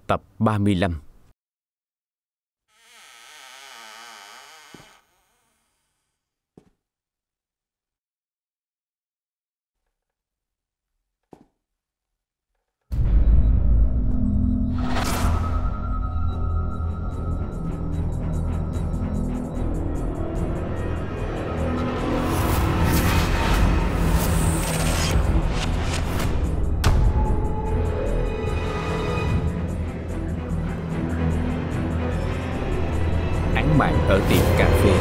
Tập 35. Án mạng ở tiệm cà phê.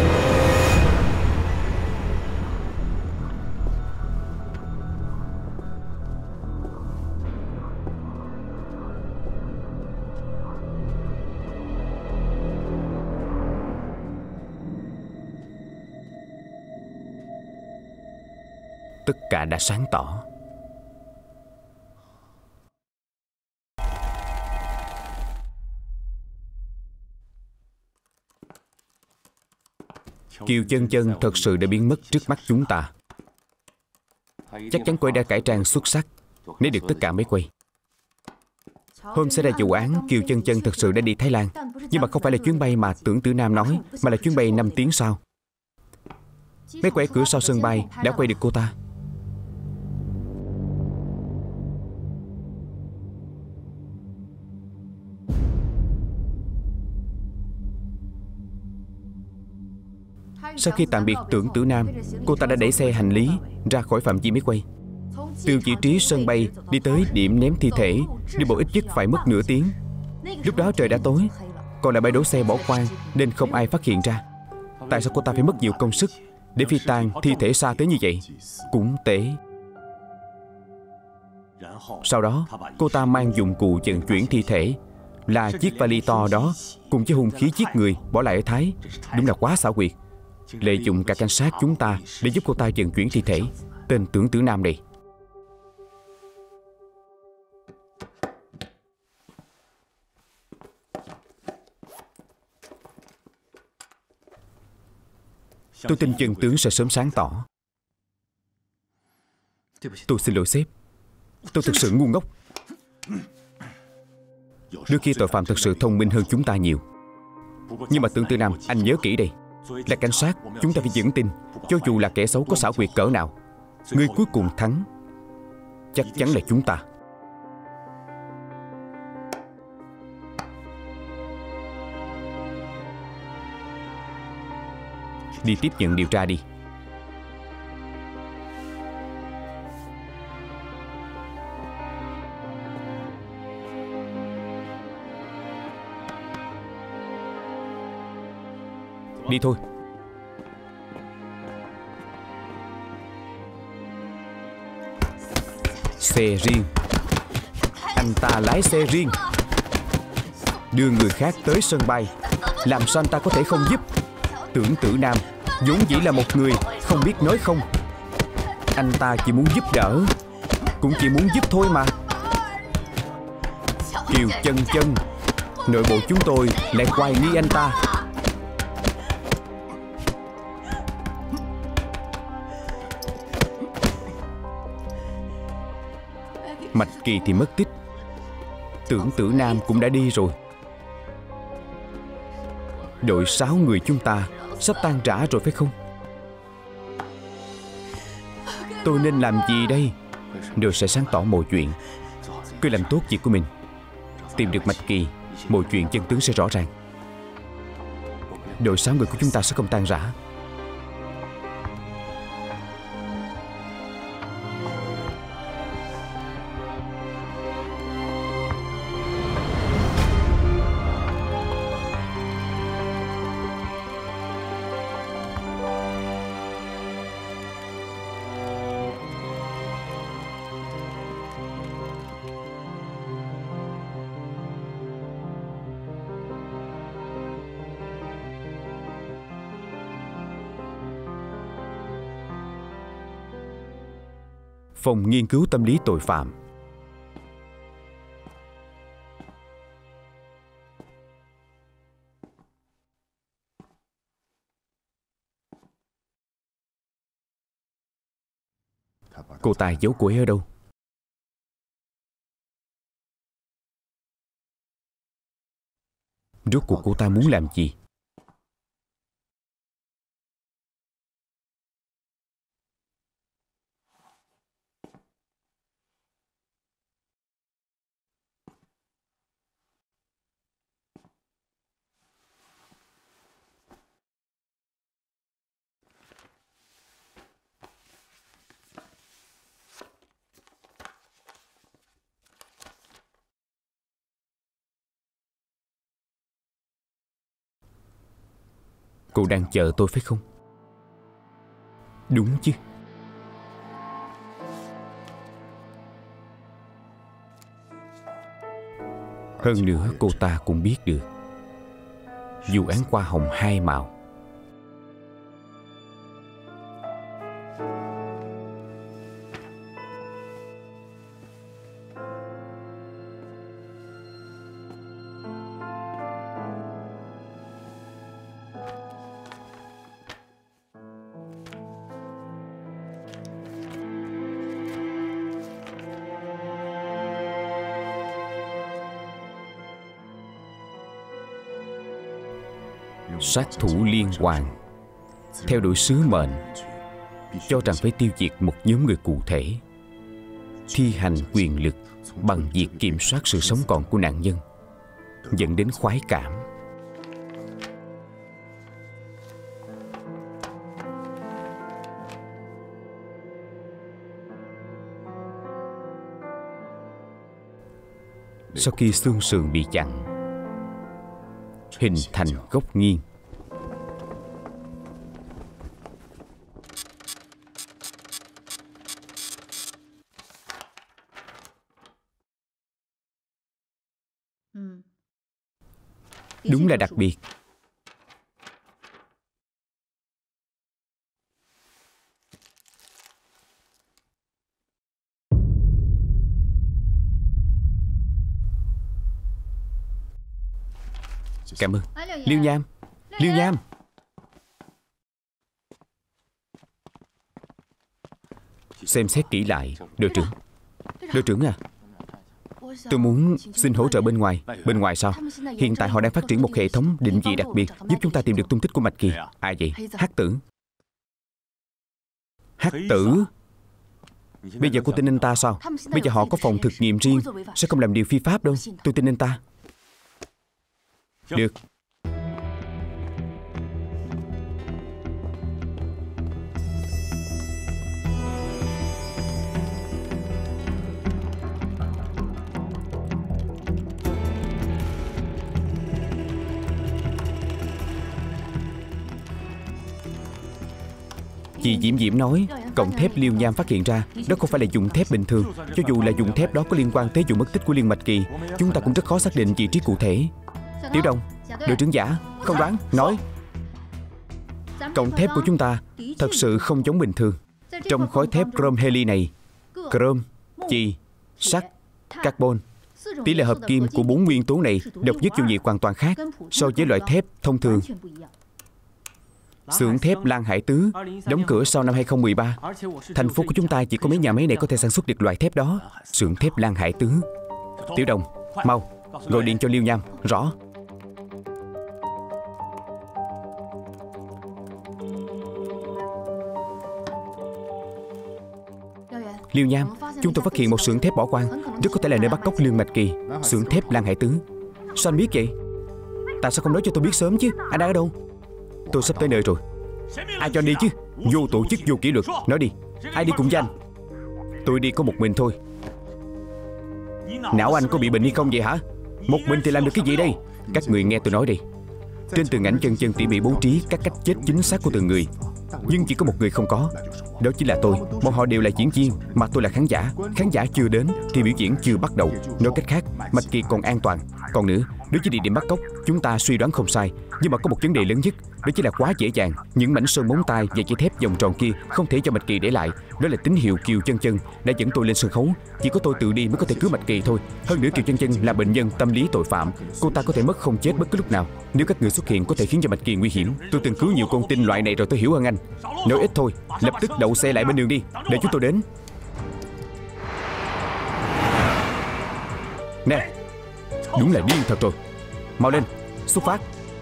Tất cả đã sáng tỏ. Kiều Chân Chân thật sự đã biến mất trước mắt chúng ta. Chắc chắn cô ấy đã cải trang xuất sắc, lấy được tất cả máy quay. Hôm xảy ra vụ án, Kiều Chân Chân thật sự đã đi Thái Lan. Nhưng mà không phải là chuyến bay mà Tưởng Tử Nam nói, mà là chuyến bay 5 tiếng sau. Máy quay cửa sau sân bay đã quay được cô ta. Sau khi tạm biệt Tưởng Tử Nam, cô ta đã đẩy xe hành lý ra khỏi phạm vi máy quay. Từ vị trí sân bay đi tới điểm ném thi thể, đi bộ ít nhất phải mất nửa tiếng. Lúc đó trời đã tối, còn là bãi đỗ xe bỏ hoang nên không ai phát hiện ra. Tại sao cô ta phải mất nhiều công sức để phi tang thi thể xa tới như vậy? Cũng tệ. Sau đó, cô ta mang dụng cụ vận chuyển thi thể là chiếc vali to đó cùng với hung khí giết người bỏ lại ở Thái. Đúng là quá xảo quyệt. Lợi dụng cả cảnh sát chúng ta để giúp cô ta vận chuyển thi thể. Tên Tưởng Tử Nam này. Tôi tin chân tướng sẽ sớm sáng tỏ. Tôi xin lỗi sếp. Tôi thực sự ngu ngốc. Đôi khi tội phạm thực sự thông minh hơn chúng ta nhiều. Nhưng mà Tưởng Tử Nam, anh nhớ kỹ đây. Là cảnh sát, chúng ta phải vững tin. Cho dù là kẻ xấu có xảo quyệt cỡ nào, người cuối cùng thắng chắc chắn là chúng ta. Đi tiếp nhận điều tra đi. Đi thôi. Xe riêng. Anh ta lái xe riêng, đưa người khác tới sân bay. Làm sao anh ta có thể không giúp? Tưởng Tử Nam vốn dĩ là một người không biết nói không. Anh ta chỉ muốn giúp đỡ, cũng chỉ muốn giúp thôi mà. Kiều Chân Chân, nội bộ chúng tôi lại hoài nghi anh ta. Mạch Kỳ thì mất tích. Tưởng Tử Nam cũng đã đi rồi. Đội 6 người chúng ta sắp tan rã rồi phải không? Tôi nên làm gì đây? Rồi sẽ sáng tỏ mọi chuyện. Cứ làm tốt việc của mình. Tìm được Mạch Kỳ, mọi chuyện chân tướng sẽ rõ ràng. Đội 6 người của chúng ta sẽ không tan rã. Phòng nghiên cứu tâm lý tội phạm. Cô ta giấu cô ấy ở đâu? Rốt cuộc cô ta muốn làm gì? Cô đang chờ tôi phải không? Đúng chứ. Hơn nữa cô ta cũng biết được vụ án hoa hồng hai màu. Sát thủ liên hoàn theo đuổi sứ mệnh, cho rằng phải tiêu diệt một nhóm người cụ thể, thi hành quyền lực bằng việc kiểm soát sự sống còn của nạn nhân, dẫn đến khoái cảm. Sau khi xương sườn bị chặn, hình thành góc nghiêng. Đúng là đặc biệt. Cảm ơn. Liêu Nham, Liêu Nham. Xem xét kỹ lại. Đội trưởng, đội trưởng à, tôi muốn xin hỗ trợ bên ngoài. Bên ngoài sao? Hiện tại họ đang phát triển một hệ thống định vị đặc biệt giúp chúng ta tìm được tung tích của Mạch Kỳ. Ai vậy? Hắc Tử. Hắc Tử? Bây giờ cô tin anh ta sao? Bây giờ họ có phòng thực nghiệm riêng, sẽ không làm điều phi pháp đâu. Tôi tin anh ta. Được. Chị Diễm Diễm nói cọng thép Liêu Nham phát hiện ra đó không phải là dùng thép bình thường. Cho dù là dùng thép đó có liên quan tới vụ mất tích của Liên Mạch Kỳ, chúng ta cũng rất khó xác định vị trí cụ thể. Tiểu Đồng, đội trưởng Giả, không đoán, nói. Cọng thép của chúng ta thật sự không giống bình thường. Trong khối thép chrome heli này, chrome, chì, sắt, carbon, tỷ lệ hợp kim của 4 nguyên tố này độc nhất vô nhị hoàn toàn khác so với loại thép thông thường. Xưởng thép Lan Hải Tứ đóng cửa sau năm 2013. Thành phố của chúng ta chỉ có mấy nhà máy này có thể sản xuất được loại thép đó. Xưởng thép Lan Hải Tứ. Tiểu Đồng, mau gọi điện cho Liêu Nham. Rõ. Liêu Nham, chúng tôi phát hiện một xưởng thép bỏ hoang, rất có thể là nơi bắt cóc Liên Mạch Kỳ. Xưởng thép Lan Hải Tứ. Sao anh biết vậy? Tại sao không nói cho tôi biết sớm chứ? Anh đang ở đâu? Tôi sắp tới nơi rồi. Ai cho anh đi chứ? Vô tổ chức, vô kỷ luật. Nói đi, ai đi cùng với anh? Tôi đi có một mình thôi. Não anh có bị bệnh hay không vậy hả? Một mình thì làm được cái gì đây? Các người nghe tôi nói đi. Trên tường ảnh chân tỉ mỉ bố trí các cách chết chính xác của từng người, nhưng chỉ có một người không có. Đó chính là tôi. Bọn họ đều là diễn viên, mà tôi là khán giả. Khán giả chưa đến thì biểu diễn chưa bắt đầu. Nói cách khác, Mạch Kỳ còn an toàn. Còn nữa, đối với địa điểm bắt cóc, chúng ta suy đoán không sai. Nhưng mà có một vấn đề lớn nhất, đó chính là quá dễ dàng. Những mảnh sơn móng tay và dây thép vòng tròn kia không thể cho Mạch Kỳ để lại. Đó là tín hiệu Kiều Chân Chân đã dẫn tôi lên sân khấu. Chỉ có tôi tự đi mới có thể cứu Mạch Kỳ thôi. Hơn nữa Kiều Chân Chân là bệnh nhân tâm lý tội phạm. Cô ta có thể mất không chết bất cứ lúc nào. Nếu các người xuất hiện có thể khiến cho Mạch Kỳ nguy hiểm. Tôi từng cứu nhiều con tin loại này rồi, tôi hiểu hơn anh. Nói ít thôi, lập tức đậu xe lại bên đường đi, để chúng tôi đến. Nè, đúng là điên thật rồi. Mau lên, Xuất phát.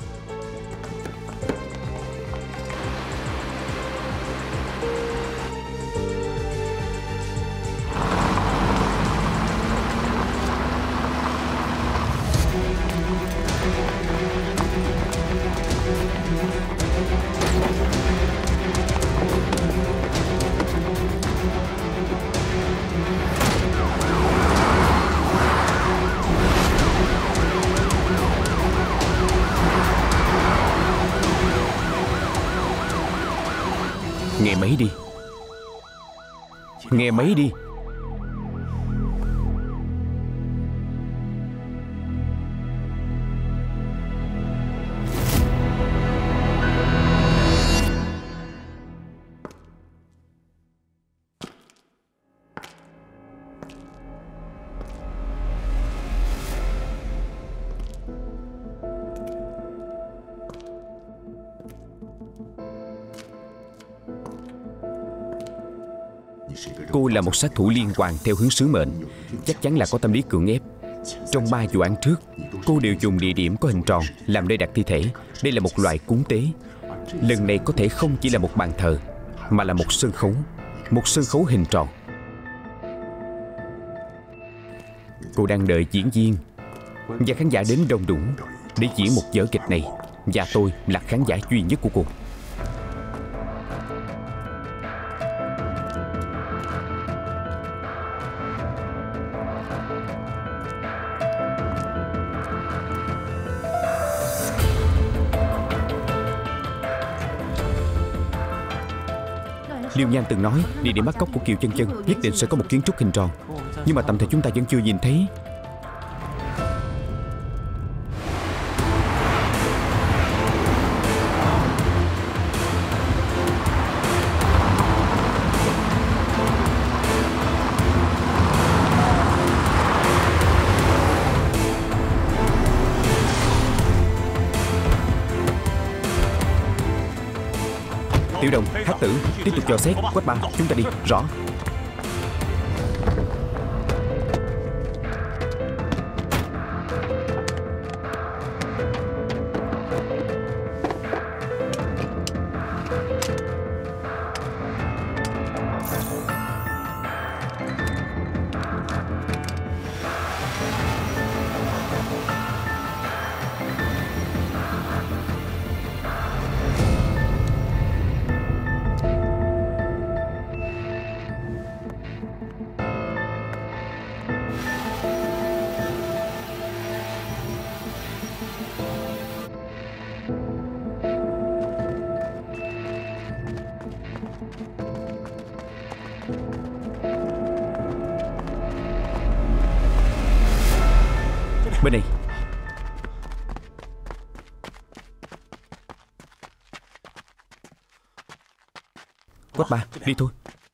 Nghe máy đi. Nghe máy đi. Cô là một sát thủ liên hoàn theo hướng sứ mệnh. Chắc chắn là có tâm lý cưỡng ép. Trong 3 vụ án trước, cô đều dùng địa điểm có hình tròn làm nơi đặt thi thể. Đây là một loại cúng tế. Lần này có thể không chỉ là một bàn thờ, mà là một sân khấu. Một sân khấu hình tròn. Cô đang đợi diễn viên và khán giả đến đông đủ để diễn một vở kịch này. Và tôi là khán giả duy nhất của cô. Liêu Nhan từng nói địa điểm bắt cóc của Kiều Chân Chân nhất định sẽ có một kiến trúc hình tròn. Nhưng mà tạm thời chúng ta vẫn chưa nhìn thấy. Tiểu Đồng, Hắc Tử, tiếp tục dò xét. Quách Ba, chúng ta đi. Rõ. Bên này. Quách Ba, đi thôi.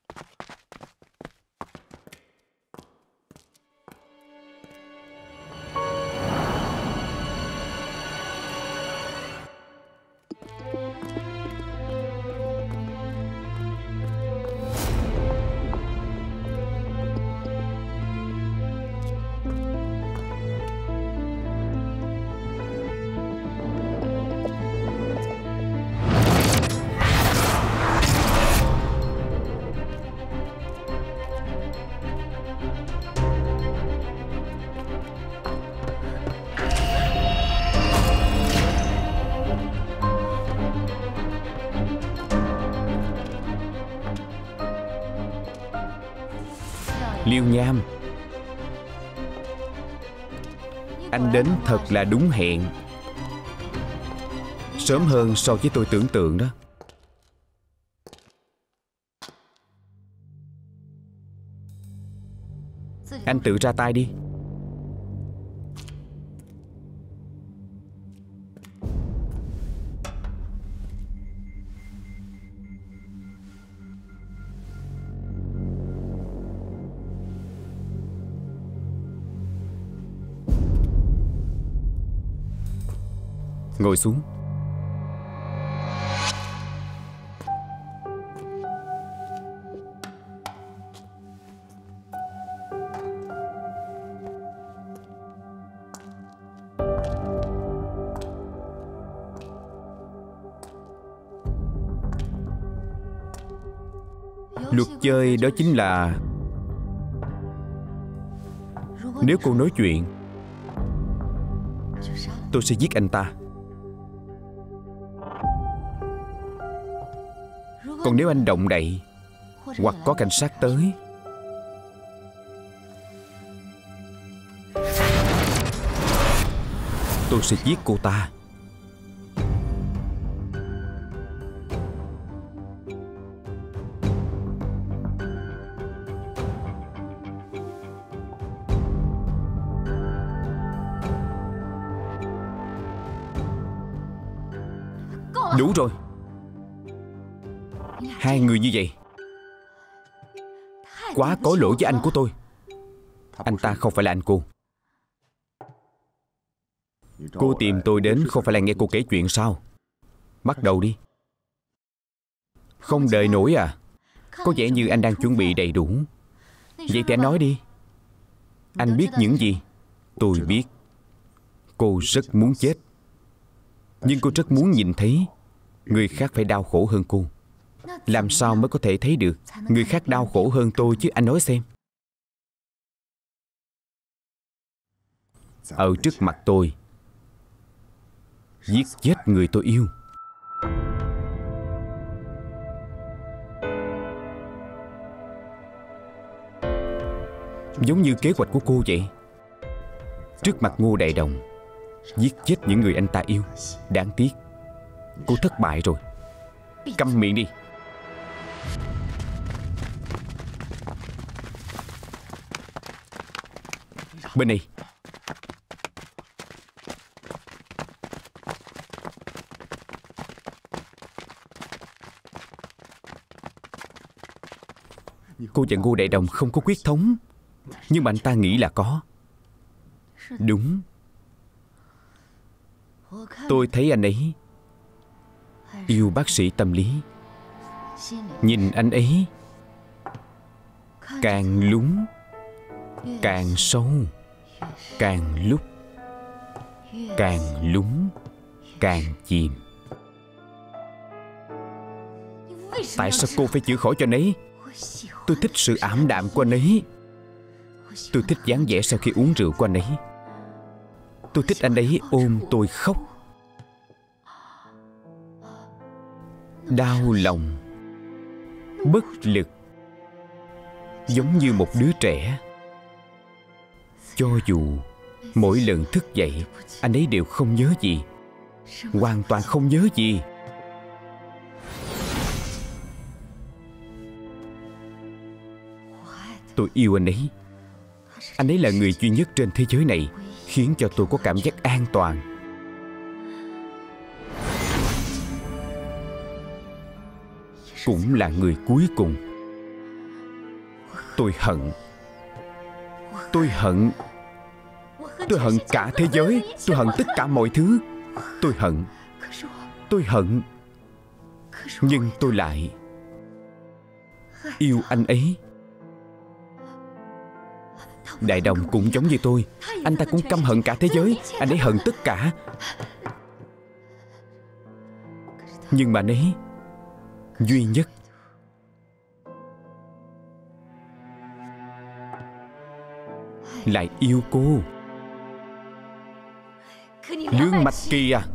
Liêu Nham, anh đến thật là đúng hẹn. Sớm hơn so với tôi tưởng tượng đó. Anh tự ra tay đi. Ngồi xuống. Luật chơi đó chính là nếu cô nói chuyện, tôi sẽ giết anh ta. Còn nếu anh động đậy hoặc có cảnh sát tới, tôi sẽ giết cô ta. Đủ rồi. Hai người như vậy quá có lỗi với anh của tôi. Anh ta không phải là anh cô. Cô tìm tôi đến không phải là nghe cô kể chuyện sao? Bắt đầu đi. Không đợi nổi à? Có vẻ như anh đang chuẩn bị đầy đủ. Vậy thì anh nói đi. Anh biết những gì? Tôi biết. Cô rất muốn chết, nhưng cô rất muốn nhìn thấy người khác phải đau khổ hơn cô. Làm sao mới có thể thấy được người khác đau khổ hơn tôi chứ? Anh nói xem. Ở trước mặt tôi giết chết người tôi yêu. Giống như kế hoạch của cô vậy. Trước mặt Ngô Đại Đồng giết chết những người anh ta yêu. Đáng tiếc cô thất bại rồi. Câm miệng đi. Bên này. Cô và Ngô Đại Đồng không có quyết thống, nhưng mà anh ta nghĩ là có. Đúng. Tôi thấy anh ấy yêu bác sĩ tâm lý. Nhìn anh ấy càng lún càng sâu, càng lúc càng lún càng chìm. Tại sao cô phải chữa khỏi cho anh ấy? Tôi thích sự ảm đạm của anh ấy. Tôi thích dáng vẻ sau khi uống rượu của anh ấy. Tôi thích anh ấy ôm tôi khóc. Đau lòng, bất lực, giống như một đứa trẻ. Cho dù mỗi lần thức dậy anh ấy đều không nhớ gì, hoàn toàn không nhớ gì. Tôi yêu anh ấy. Anh ấy là người duy nhất trên thế giới này khiến cho tôi có cảm giác an toàn. Cũng là người cuối cùng. Tôi hận. Tôi hận. Tôi hận cả thế giới. Tôi hận tất cả mọi thứ. Tôi hận. Tôi hận. Nhưng tôi lại yêu anh ấy. Đại Đồng cũng giống như tôi. Anh ta cũng căm hận cả thế giới. Anh ấy hận tất cả. Nhưng mà anh ấy duy nhất. Lại yêu cô. Lương Mạch Kỳ à,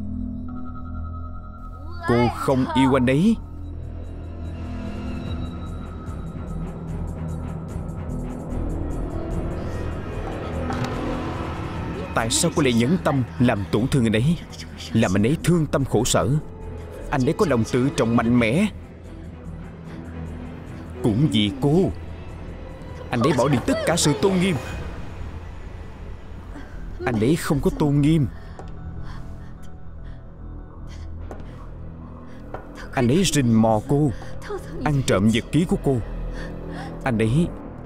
cô không yêu anh ấy. Tại sao cô lại nhẫn tâm làm tổn thương anh ấy, làm anh ấy thương tâm khổ sở? Anh ấy có lòng tự trọng mạnh mẽ. Cũng vì cô, anh ấy bỏ đi tất cả sự tôn nghiêm. Anh ấy không có tôn nghiêm. Anh ấy rình mò cô, ăn trộm nhật ký của cô. Anh ấy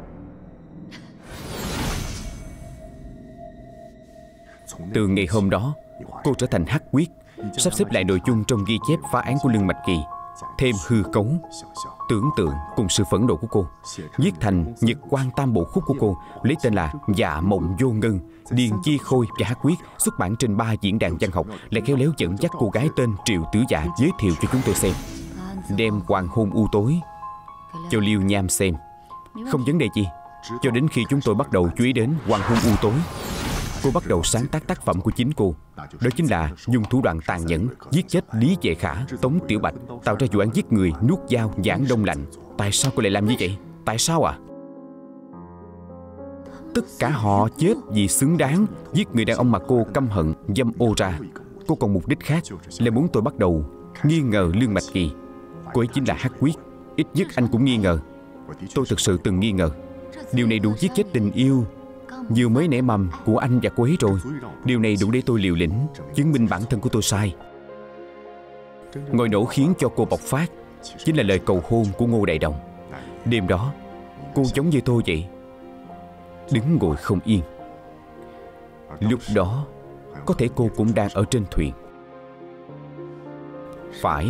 từ ngày hôm đó, cô trở thành hắc quyết, sắp xếp lại nội dung trong ghi chép phá án của Lương Mạch Kỳ, thêm hư cấu, tưởng tượng cùng sự phẫn nộ của cô, viết thành Nhật Quang Tam Bộ Khúc của cô, lấy tên là Dạ Mộng Vô Ngân. Điền Chi Khôi và Hắc Quyết xuất bản trên 3 diễn đàn văn học, lại khéo léo dẫn dắt cô gái tên Triệu Tử Dạ giới thiệu cho chúng tôi xem, đem hoàng hôn u tối cho Liêu Nham xem. Không vấn đề gì. Cho đến khi chúng tôi bắt đầu chú ý đến Hoàng hôn u tối, cô bắt đầu sáng tác tác phẩm của chính cô. Đó chính là dùng thủ đoạn tàn nhẫn giết chết Lý Vệ Khả, Tống Tiểu Bạch, tạo ra vụ án giết người, nuốt dao, giảng đông lạnh. Tại sao cô lại làm như vậy? Tại sao ạ? Tất cả họ chết vì xứng đáng giết người đàn ông mà cô căm hận, dâm ô ra. Cô còn mục đích khác là muốn tôi bắt đầu nghi ngờ Lương Mạch Kỳ. Cô ấy chính là Hắc Quyết. Ít nhất anh cũng nghi ngờ. Tôi thực sự từng nghi ngờ. Điều này đủ giết chết tình yêu vừa mới nảy mầm của anh và cô ấy rồi. Điều này đủ để tôi liều lĩnh chứng minh bản thân của tôi sai. Ngòi nổ khiến cho cô bộc phát chính là lời cầu hôn của Ngô Đại Đồng. Đêm đó cô giống như tôi vậy, đứng ngồi không yên. Lúc đó có thể cô cũng đang ở trên thuyền. Phải.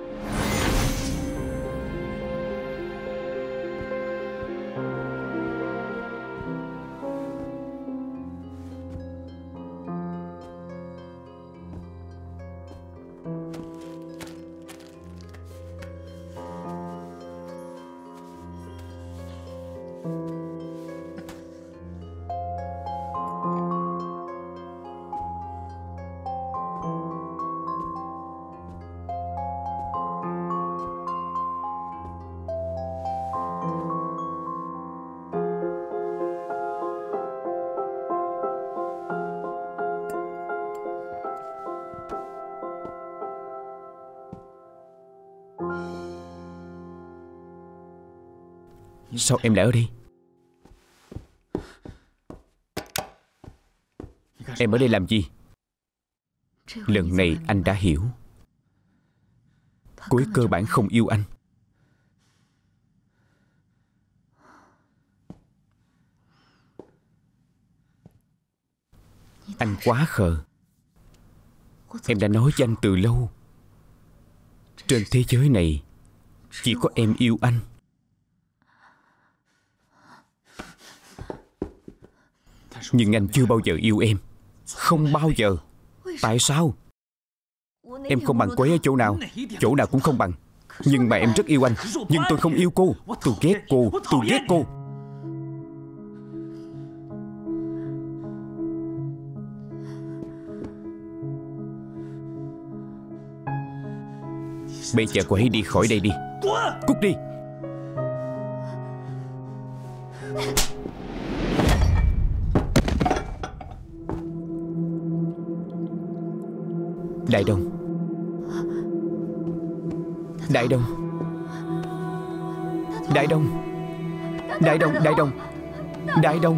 Sao em lại ở đây? Em ở đây làm gì? Lần này anh đã hiểu. Cô ấy cơ bản không yêu anh. Anh quá khờ. Em đã nói cho anh từ lâu, trên thế giới này chỉ có em yêu anh. Nhưng anh chưa bao giờ yêu em. Không bao giờ. Tại sao? Em không bằng cô ấy ở chỗ nào? Chỗ nào cũng không bằng. Nhưng mà em rất yêu anh. Nhưng tôi không yêu cô. Tôi ghét cô. Tôi ghét cô. Bây giờ cô ấy đi khỏi đây đi. Cút đi. Đại Đông. Đại Đông. Đại Đông. Đại Đông. Đại Đông. Đại Đông.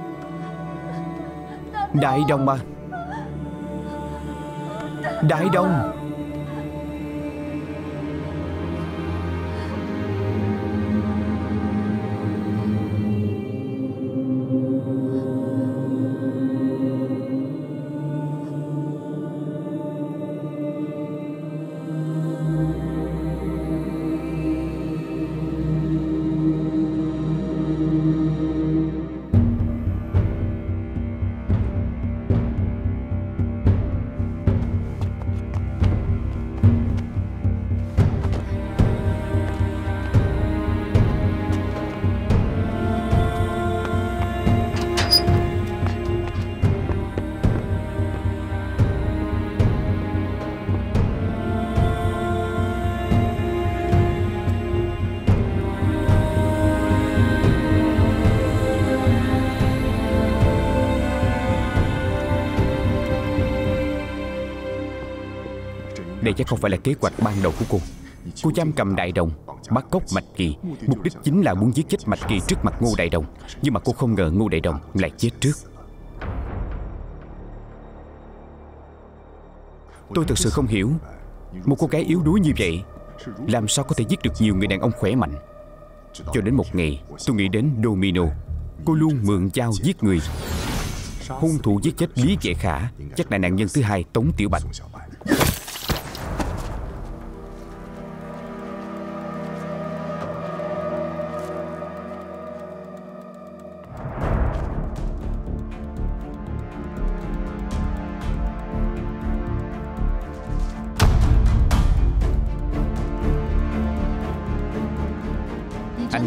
Đại Đông mà. Đại Đông. Đây chắc không phải là kế hoạch ban đầu của cô. Cô giam cầm Đại Đồng, bắt cóc Mạch Kỳ. Mục đích chính là muốn giết chết Mạch Kỳ trước mặt Ngô Đại Đồng. Nhưng mà cô không ngờ Ngô Đại Đồng lại chết trước. Tôi thực sự không hiểu, một cô gái yếu đuối như vậy làm sao có thể giết được nhiều người đàn ông khỏe mạnh. Cho đến một ngày tôi nghĩ đến Domino. Cô luôn mượn dao giết người. Hung thủ giết chết Lý Vệ Khả chắc là nạn nhân thứ hai, Tống Tiểu Bạch.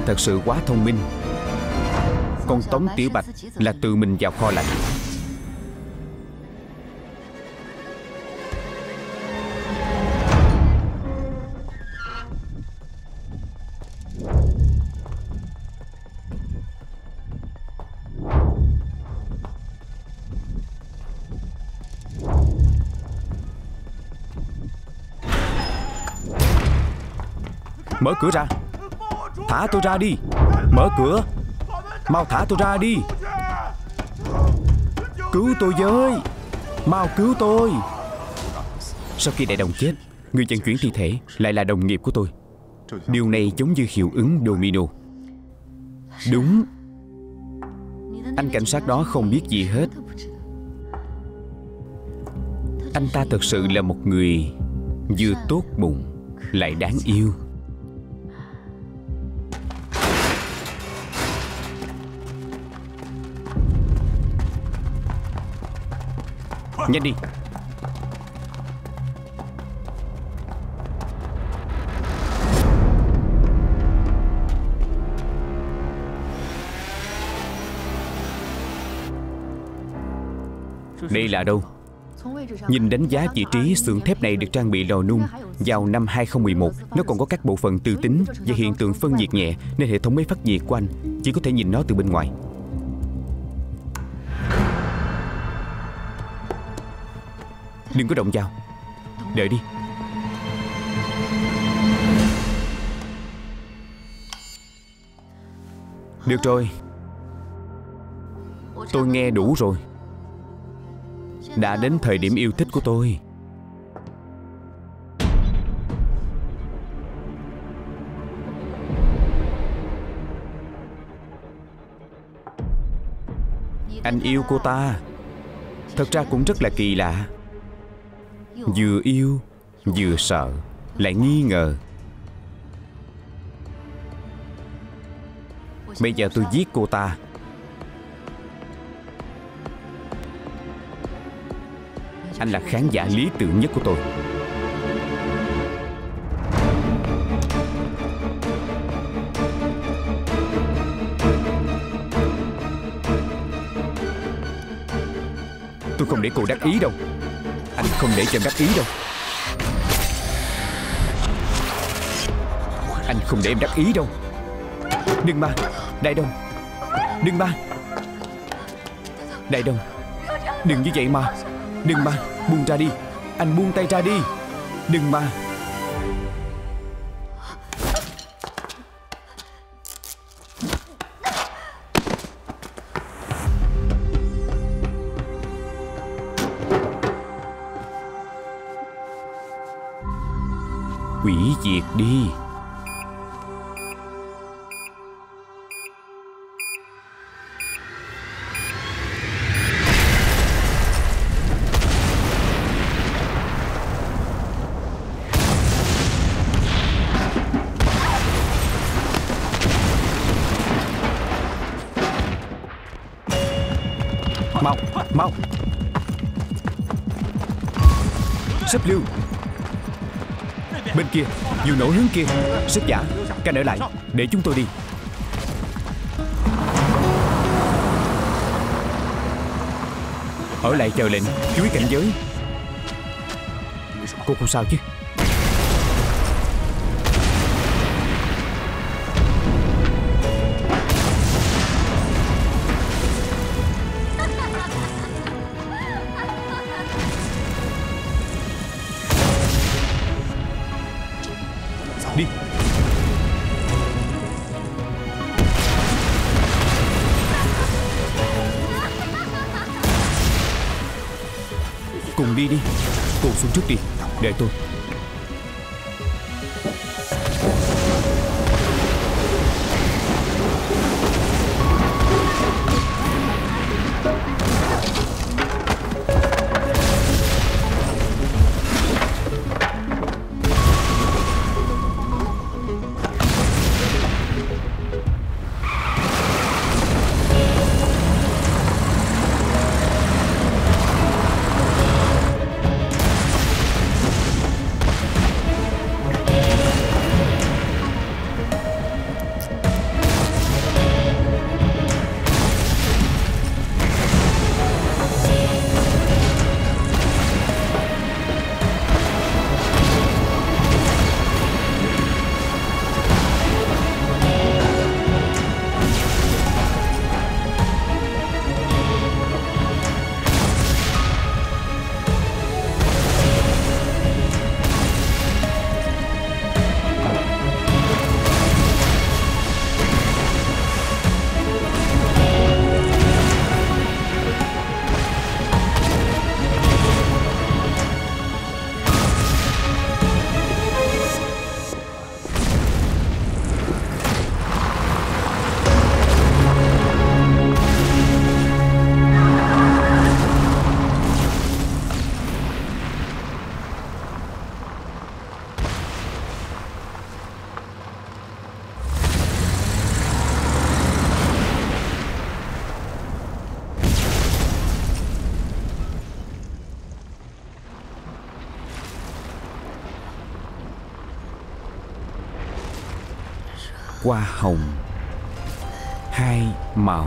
thật sự quá thông minh. Con Tống Tiểu Bạch là tự mình vào kho lạnh. Mở cửa ra. Thả tôi ra đi. Mở cửa. Mau thả tôi ra đi. Cứu tôi với. Mau cứu tôi. Sau khi đại đồng chết, người vận chuyển thi thể lại là đồng nghiệp của tôi. Điều này giống như hiệu ứng domino. Đúng. Anh cảnh sát đó không biết gì hết. Anh ta thật sự là một người vừa tốt bụng lại đáng yêu. Nhanh đi. Đây là đâu? Nhìn đánh giá vị trí xưởng thép này được trang bị lò nung vào năm 2011. Nó còn có các bộ phận từ tính và hiện tượng phân nhiệt nhẹ, nên hệ thống máy phát nhiệt của anh chỉ có thể nhìn nó từ bên ngoài. Đừng có động vào. Đợi đi. Được rồi. Tôi nghe đủ rồi. Đã đến thời điểm yêu thích của tôi. Anh yêu cô ta. Thật ra cũng rất là kỳ lạ. Vừa yêu, vừa sợ, lại nghi ngờ. Bây giờ tôi giết cô ta. Anh là khán giả lý tưởng nhất của tôi. Tôi không để cô đắc ý đâu. Anh không để cho em đắc ý đâu. Anh không để em đắc ý đâu. Đừng mà, Đại Đông. Đừng mà. Đại Đông, đừng như vậy mà. Đừng mà, buông ra đi. Anh buông tay ra đi. Đừng mà. Hủy diệt đi. Mau, mau. Sếp Lưu. Bên kia, vụ nổ hướng kia. Sếp Giả, canh ở lại, để chúng tôi đi. Ở lại chờ lệnh, chú ý cảnh giới. Cô không sao chứ? Đi. Cùng đi đi. Cô xuống trước đi. Đợi tôi. Hoa hồng hai màu.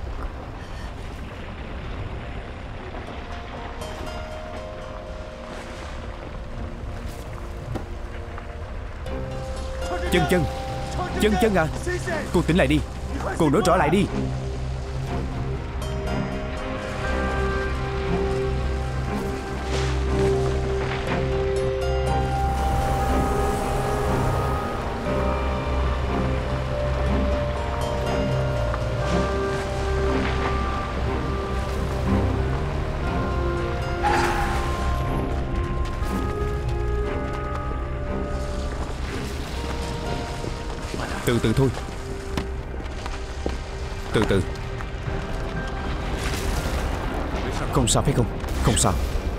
Chân chân, chân chân à, cô tỉnh lại đi, cô nói rõ lại đi. Từ từ thôi, từ từ. Không sao phải không? Không sao.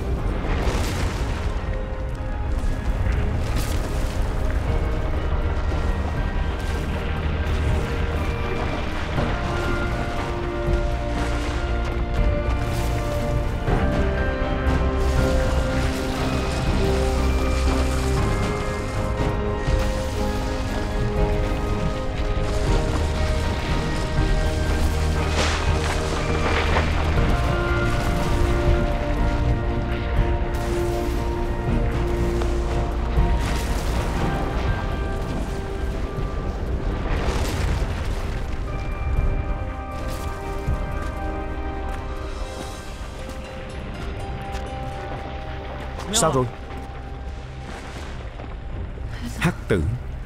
Sao rồi? Hắc tử.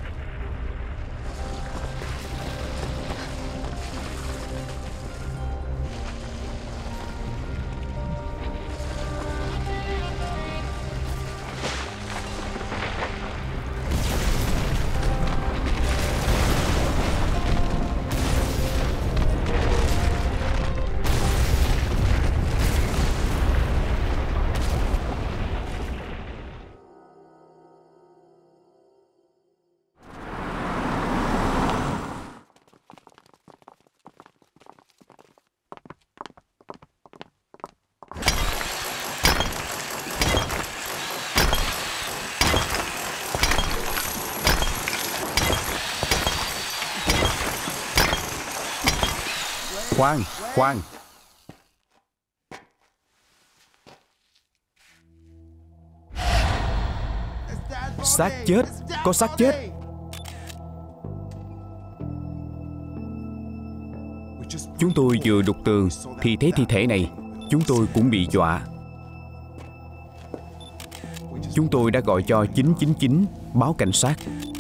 Khoan, khoan. Xác chết, có xác chết. Chúng tôi vừa đục tường thì thấy thi thể này. Chúng tôi cũng bị dọa. Chúng tôi đã gọi cho 999 báo cảnh sát.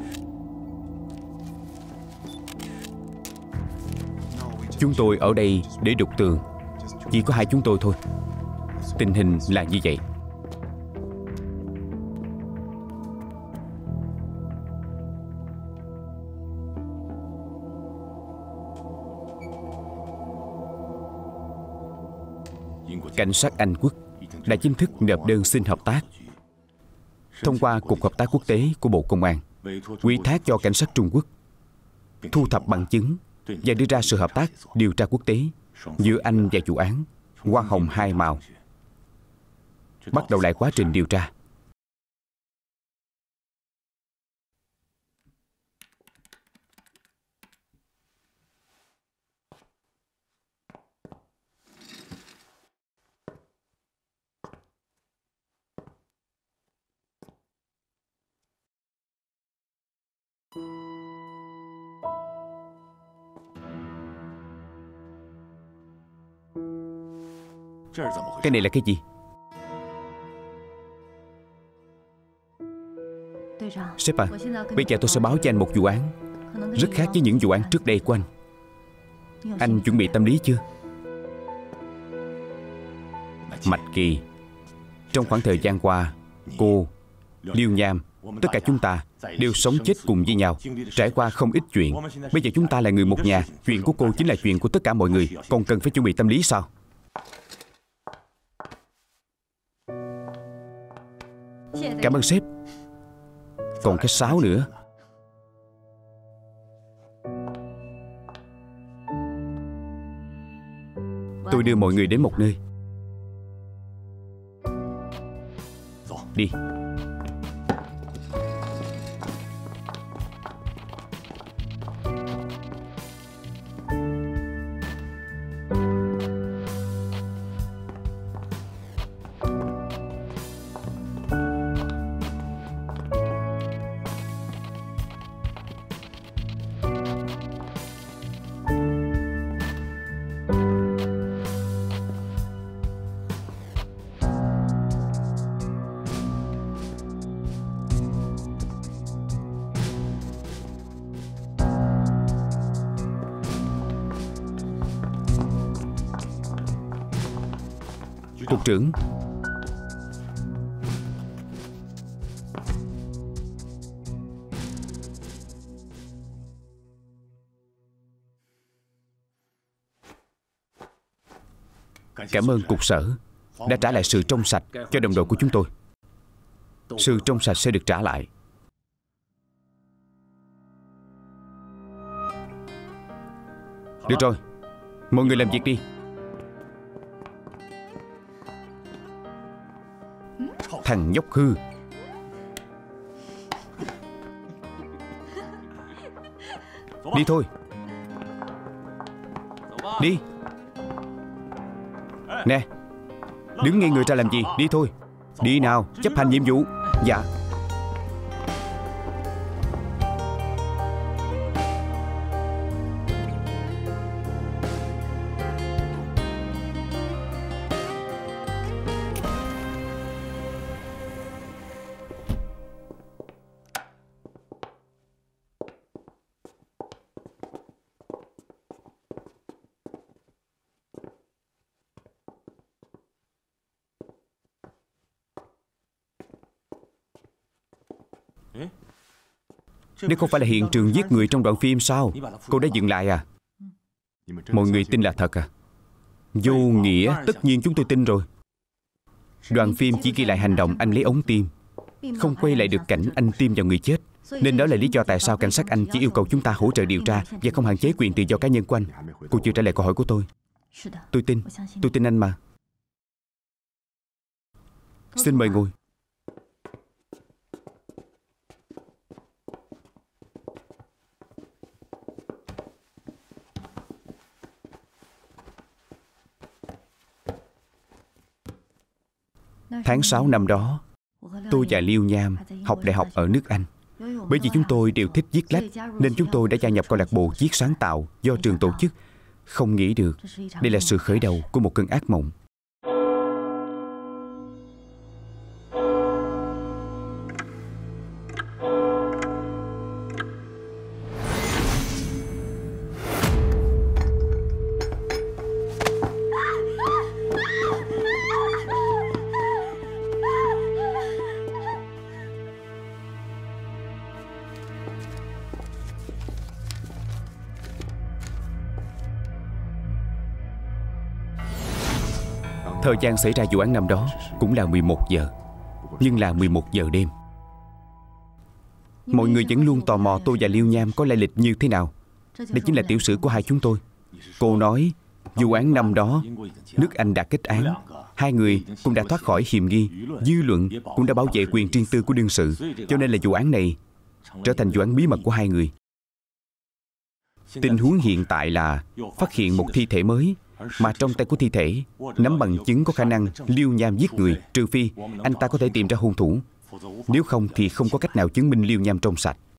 Chúng tôi ở đây để đục tường. Chỉ có hai chúng tôi thôi. Tình hình là như vậy. Cảnh sát Anh quốc đã chính thức nộp đơn xin hợp tác thông qua Cục Hợp tác Quốc tế của Bộ Công an, ủy thác cho cảnh sát Trung Quốc thu thập bằng chứng và đưa ra sự hợp tác điều tra quốc tế giữa Anh và vụ án Hoa hồng hai màu. Bắt đầu lại quá trình điều tra. Cái này là cái gì? Sếp à, bây giờ tôi sẽ báo cho anh một vụ án rất khác với những vụ án trước đây của anh. Anh chuẩn bị tâm lý chưa? Mạch Kỳ, trong khoảng thời gian qua, cô, Liêu Nham, tất cả chúng ta đều sống chết cùng với nhau, trải qua không ít chuyện. Bây giờ chúng ta là người một nhà. Chuyện của cô chính là chuyện của tất cả mọi người. Còn cần phải chuẩn bị tâm lý sao? Cảm ơn sếp. Còn cái sáo nữa. Tôi đưa mọi người đến một nơi. Đi. cục trưởng. Cảm ơn cục sở đã trả lại sự trong sạch cho đồng đội của chúng tôi. Sự trong sạch sẽ được trả lại. Được rồi, mọi người làm việc đi. Thằng nhóc hư. Đi thôi. Đi. Nè, đứng ngay người ra làm gì? Đi thôi. Đi nào, chấp hành nhiệm vụ. Dạ. Đây không phải là hiện trường giết người trong đoạn phim sao? Cô đã dừng lại à? Mọi người tin là thật à? Vô nghĩa, tất nhiên chúng tôi tin rồi. Đoạn phim chỉ ghi lại hành động anh lấy ống tiêm, không quay lại được cảnh anh tiêm vào người chết. Nên đó là lý do tại sao cảnh sát Anh chỉ yêu cầu chúng ta hỗ trợ điều tra và không hạn chế quyền tự do cá nhân của anh. Cô chưa trả lời câu hỏi của tôi. Tôi tin anh mà. Xin mời ngồi. Tháng 6 năm đó, tôi và Liêu Nham học đại học ở nước Anh. Bởi vì chúng tôi đều thích viết lách, nên chúng tôi đã gia nhập câu lạc bộ viết sáng tạo do trường tổ chức. Không nghĩ được, đây là sự khởi đầu của một cơn ác mộng. Thời gian xảy ra vụ án năm đó cũng là 11 giờ, nhưng là 11 giờ đêm. Mọi người vẫn luôn tò mò tôi và Liêu Nham có lai lịch như thế nào. Đây chính là tiểu sử của hai chúng tôi. Cô nói vụ án năm đó nước Anh đã kết án, hai người cũng đã thoát khỏi hiểm nghi, dư luận cũng đã bảo vệ quyền riêng tư của đương sự, cho nên là vụ án này trở thành vụ án bí mật của hai người. Tình huống hiện tại là phát hiện một thi thể mới, mà trong tay của thi thể nắm bằng chứng có khả năng Liêu Nham giết người, trừ phi anh ta có thể tìm ra hung thủ. Nếu không thì không có cách nào chứng minh Liêu Nham trong sạch.